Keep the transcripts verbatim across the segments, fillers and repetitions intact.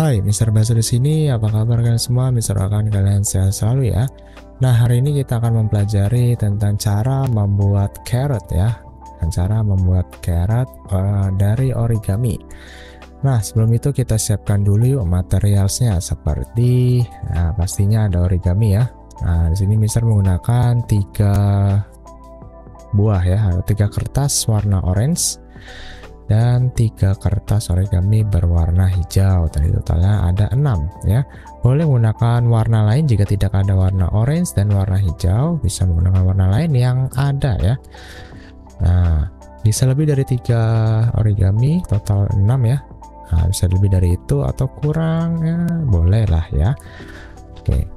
Hai, Mister Basu di sini. Apa kabar kalian semua? Mister akan kalian sehat selalu ya. Nah, hari ini kita akan mempelajari tentang cara membuat carrot ya. Dan cara membuat carrot uh, dari origami. Nah, sebelum itu kita siapkan dulu yuk materialnya seperti nah, pastinya ada origami ya. Nah, di sini Mister menggunakan tiga buah ya, ada tiga kertas warna orange dan tiga kertas origami berwarna hijau. Tadi totalnya ada enam ya. Boleh menggunakan warna lain jika tidak ada warna orange dan warna hijau, bisa menggunakan warna lain yang ada ya. Nah, bisa lebih dari tiga origami, total enam ya. Nah, bisa lebih dari itu atau kurang ya, boleh lah ya. Oke.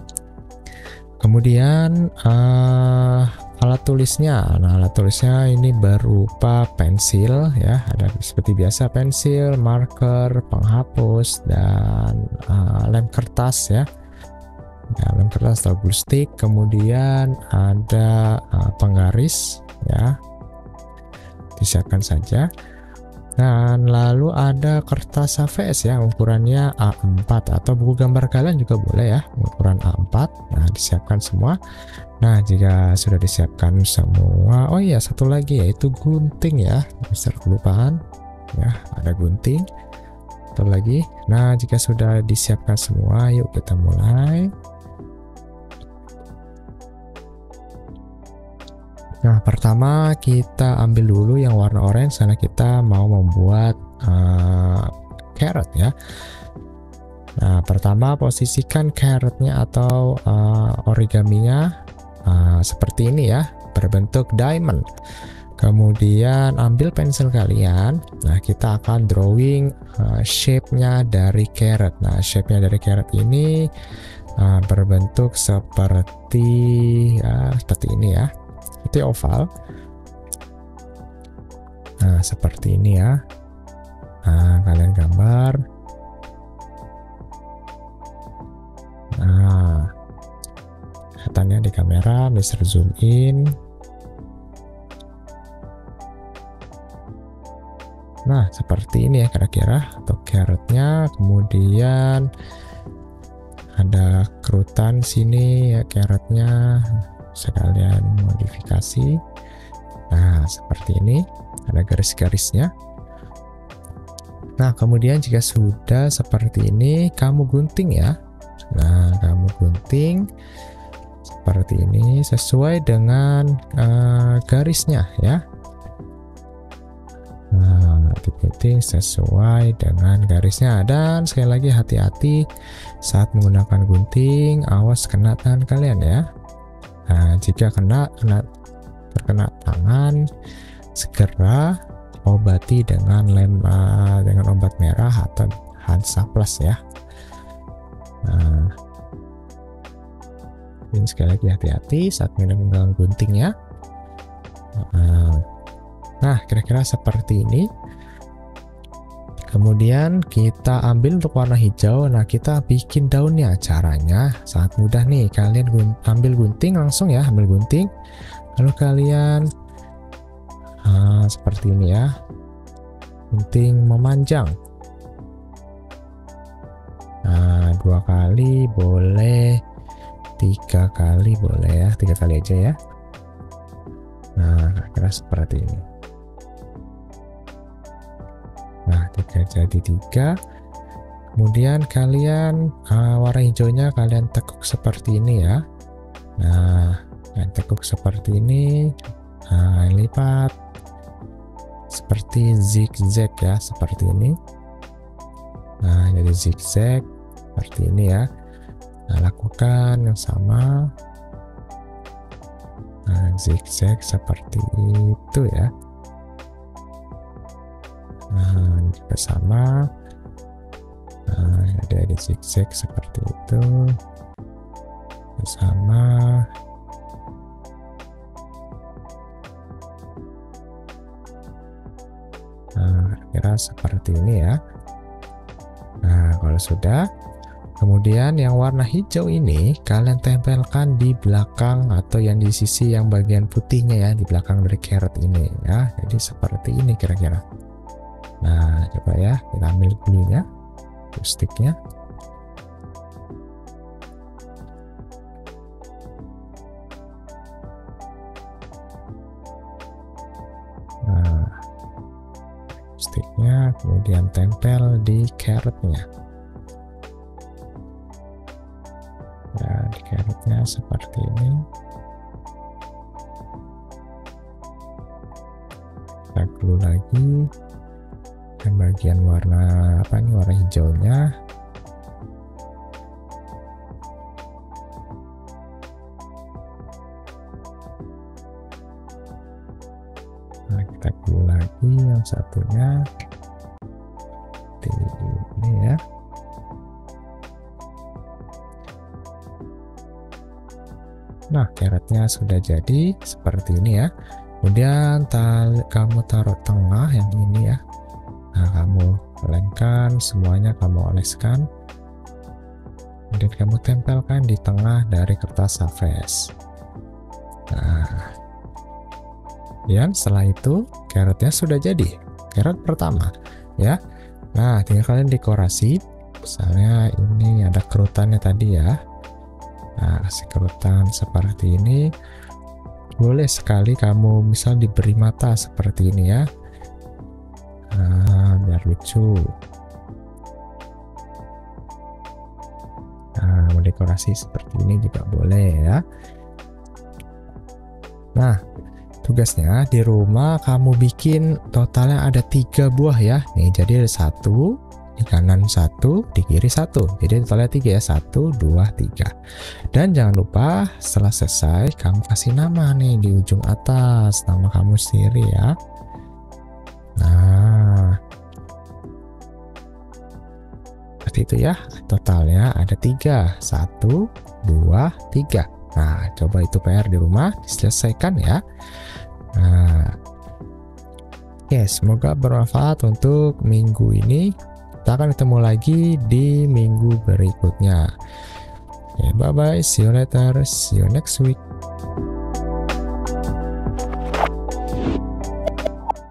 Kemudian uh, alat tulisnya. Nah, alat tulisnya ini berupa pensil ya, ada seperti biasa pensil, marker, penghapus dan uh, lem kertas ya. Nah, lem kertas atau glue stick. Kemudian ada uh, penggaris ya. Disiapkan saja. Dan lalu ada kertas H V S ya, ukurannya A empat atau buku gambar kalian juga boleh ya, ukuran A empat. Nah, disiapkan semua. Nah, jika sudah disiapkan semua, oh iya satu lagi yaitu gunting ya, Mister kelupaan ya, ada gunting. Satu lagi. Nah, jika sudah disiapkan semua, yuk kita mulai. Nah, pertama kita ambil dulu yang warna orange karena kita mau membuat uh, carrot ya. Nah, pertama posisikan carrotnya atau uh, origaminya uh, seperti ini ya, berbentuk diamond. Kemudian ambil pensil kalian. Nah, kita akan drawing uh, shape-nya dari carrot. Nah, shape-nya dari carrot ini uh, berbentuk seperti ya, seperti ini ya. Itu oval. Nah, seperti ini ya. Nah, kalian gambar. Nah, kelihatannya di kamera, Mister zoom in. Nah, seperti ini ya kira-kira untuk carrotnya. Kemudian ada kerutan sini ya carrotnya. Sekalian modifikasi. Nah, seperti ini ada garis-garisnya. Nah, kemudian jika sudah seperti ini, kamu gunting ya. Nah, kamu gunting seperti ini sesuai dengan uh, garisnya ya. Nah, digunting sesuai dengan garisnya. Dan sekali lagi hati-hati saat menggunakan gunting, awas kena tangan kalian ya. Nah, jika kena, kena terkena tangan, segera obati dengan lem uh, dengan obat merah atau Hansaplast ya. Nah, ini sekali lagi hati-hati saat menggunakan guntingnya. Nah, kira-kira seperti ini. Kemudian kita ambil untuk warna hijau. Nah, kita bikin daunnya. Caranya sangat mudah nih. Kalian gun ambil gunting langsung ya, ambil gunting. Lalu kalian uh, seperti ini ya. Gunting memanjang. Nah, dua kali boleh, tiga kali boleh ya, tiga kali aja ya. Nah, kira-kira seperti ini. Nah, tiga jadi tiga. Kemudian kalian uh, warna hijaunya kalian tekuk seperti ini ya. Nah, kalian tekuk seperti ini. Nah, lipat seperti zigzag ya, seperti ini. Nah, jadi zigzag seperti ini ya. Nah, lakukan yang sama. Nah, zigzag seperti itu ya. Nah, juga sama. Nah, ada di zigzag seperti itu. Sama. Nah, kira seperti ini ya. Nah, kalau sudah, kemudian yang warna hijau ini kalian tempelkan di belakang atau yang di sisi yang bagian putihnya ya, di belakang dari carrot ini ya. Jadi seperti ini kira-kira. Nah, coba ya, kita ambil glue-nya. satu sticknya. Nah, sticknya kemudian tempel di carrotnya. Ya, di carrotnya seperti ini. Kita glue lagi dan bagian warna apa nih, warna hijaunya. Nah, kita glue lagi yang satunya di ini ya. Nah, carrotnya sudah jadi seperti ini ya. Kemudian tali, kamu taruh tengah yang ini ya. Nah, kamu lemkan semuanya, kamu oleskan. Kemudian kamu tempelkan di tengah dari kertas Savage. Nah, dan setelah itu carrotnya sudah jadi. Carrot pertama ya. Nah, tinggal kalian dekorasi. Misalnya ini ada kerutannya tadi ya. Nah, kasih kerutan seperti ini. Boleh sekali kamu misal diberi mata seperti ini ya. Nah, biar lucu. Nah, mendekorasi seperti ini juga boleh ya. Nah, tugasnya di rumah kamu bikin totalnya ada tiga buah ya. Nih, jadi ada satu di kanan, satu di kiri, satu. Jadi totalnya tiga ya, satu, dua, tiga. Dan jangan lupa setelah selesai kamu kasih nama nih di ujung atas, nama kamu sendiri ya. Nah, seperti itu ya. Totalnya ada tiga, satu, dua, tiga. Nah, coba itu P R di rumah diselesaikan ya. Nah, oke, semoga bermanfaat untuk minggu ini. Kita akan ketemu lagi di minggu berikutnya. Okay, bye bye, see you later, see you next week.